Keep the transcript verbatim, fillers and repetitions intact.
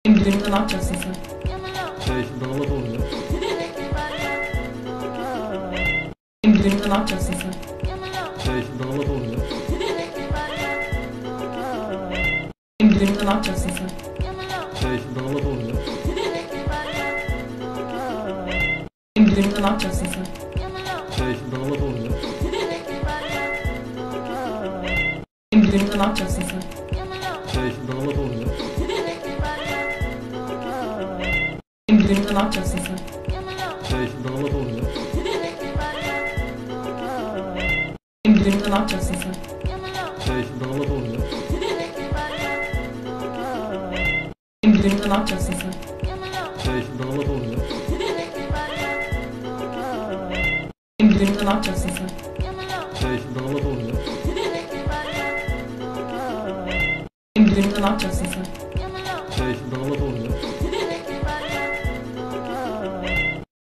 Benim düğünümde ne yapacaksın sen? Şey, damat olacak. Benim düğünümde ne yapacaksın sen? Şey, damat olacak. Benim düğünümde ne yapacaksın sen? Şey, damat olacak. Benim düğünümde ne yapacaksın sen? Şey, damat olacak. Benim düğünümde ne yapacaksın sen? Şey, damat olacak. Benim düğünümde ne yapacaksın sen? Şey, damat olacak. Benim düğünümde ne yapacaksın sen? Şey, damat olacak. Benim düğünümde ne yapacaksın sen? Şey, damat olacak. Benim düğünümde ne yapacaksın sen? Şey, damat olacak. Benim düğünümde ne yapacaksın sen? Şey, damat olacak.